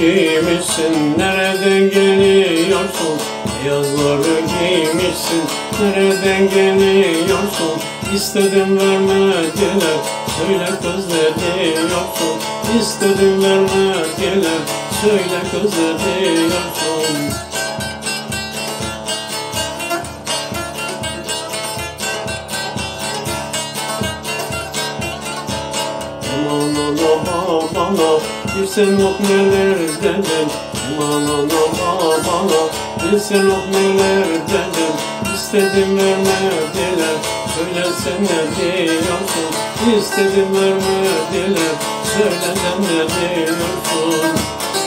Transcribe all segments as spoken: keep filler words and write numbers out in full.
giymişsin, nereden geliyorsun? Beyazları giymişsin, nereden geliyorsun? İstedim vermediler, söyle kız ne diyorsun? İstedim vermediler, söyle kız ne diyorsun? Aman aman aman, bilsen ok neler dedim. Aman aman aman, bilsen ok neler dedim. İstedim vermediler, söylesen ne diyorsun? İstedim vermediler, söylesen ne diyorsun?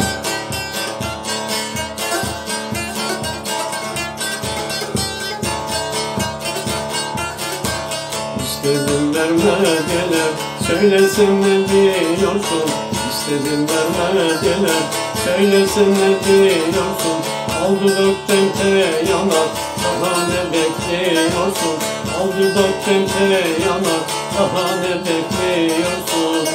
İstedim vermediler, söylesen ne diyorsun? İstedim vermediler, söylesen ne diyorsun? Al dudaktan te yanak, daha ne bekliyorsun? Al dudaktan te yanak, daha ne bekliyorsun?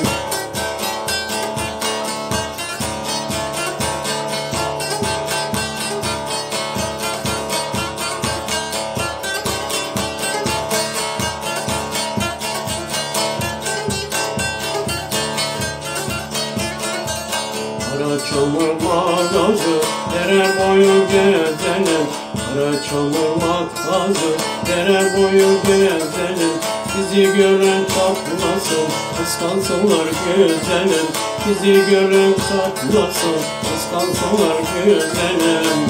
Kara çamur mağazı, dere boyu gezelim. Kara çamur mağazı, dere boyu gezelim. Bizi gören çatlasın, kıskansınlar güzelim. Bizi gören çatlasın, kıskansınlar güzelim.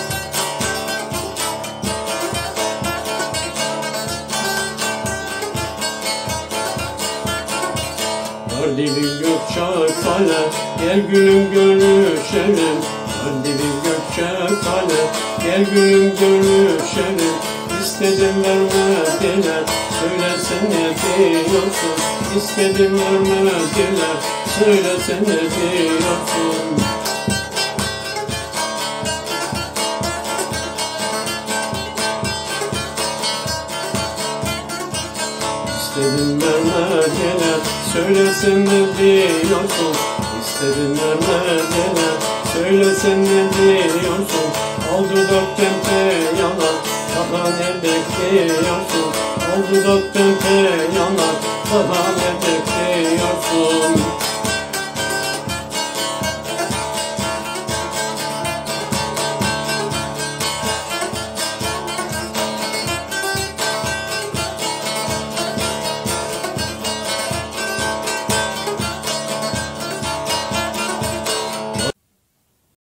Kardili Gökçekale, gel gülüm görüşelim. Kardili Gökçekale, gel gülüm görüşelim. İstedim vermediler, söylesen ne diyorsun? İstedim vermediler, söylesen ne diyorsun? İstedim vermediler, söylesen ne diyorsun? İstedim vermediler, söylesen ne diyorsun? Al dudaktan te yanak, daha ne bekliyorsun? Al dudaktan te yanak, daha ne bekliyorsun?